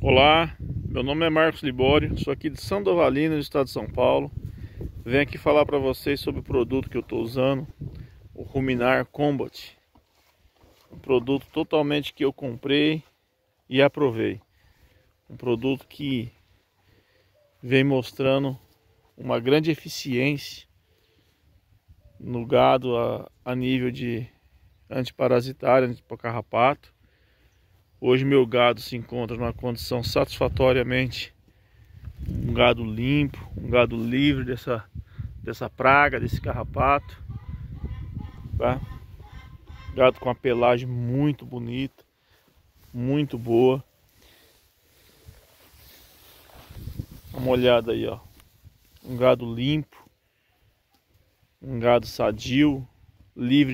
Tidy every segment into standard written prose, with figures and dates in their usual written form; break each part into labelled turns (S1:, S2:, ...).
S1: Olá, meu nome é Marcos Libório, sou aqui de São Dovalino, no estado de São Paulo. Venho aqui falar para vocês sobre o produto que eu estou usando, o Ruminar Combat. Um produto totalmente que eu comprei e aprovei. Um produto que vem mostrando uma grande eficiência no gado a nível de antiparasitário, anticarrapato. Hoje meu gado se encontra numa condição satisfatoriamente um gado limpo, um gado livre dessa praga, desse carrapato, tá? Gado com a pelagem muito bonita, muito boa. Dá uma olhada aí, ó. Um gado limpo, um gado sadio, livre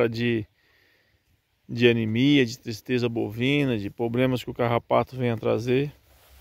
S1: de anemia, de tristeza bovina, de problemas que o carrapato venha trazer.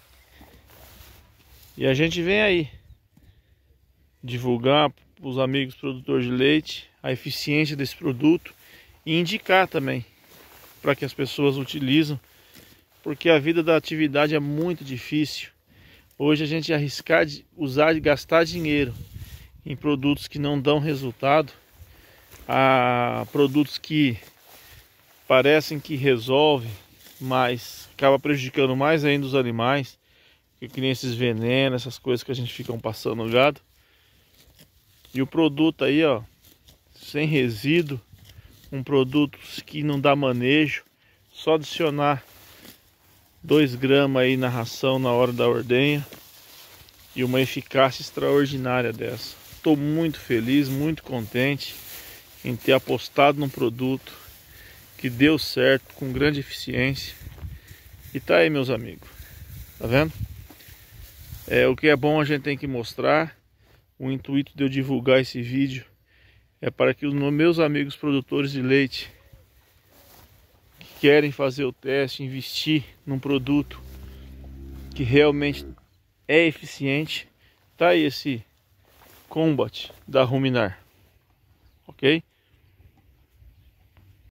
S1: E a gente vem aí divulgar para os amigos produtores de leite a eficiência desse produto e indicar também para que as pessoas utilizem, porque a vida da atividade é muito difícil. Hoje a gente arriscar de usar, de gastar dinheiro em produtos que não dão resultado, a produtos que parecem que resolvem, mas acaba prejudicando mais ainda os animais, que nem esses venenos, essas coisas que a gente fica passando no gado. E o produto aí, ó, sem resíduo, um produto que não dá manejo, só adicionar 2 gramas aí na ração na hora da ordenha e uma eficácia extraordinária dessa. Estou muito feliz, muito contente em ter apostado num produto que deu certo, com grande eficiência. E tá aí, meus amigos, tá vendo? O que é bom a gente tem que mostrar. O intuito de eu divulgar esse vídeo é para que os meus amigos produtores de leite que querem fazer o teste, investir num produto que realmente é eficiente, tá aí esse Combat da Ruminar, ok?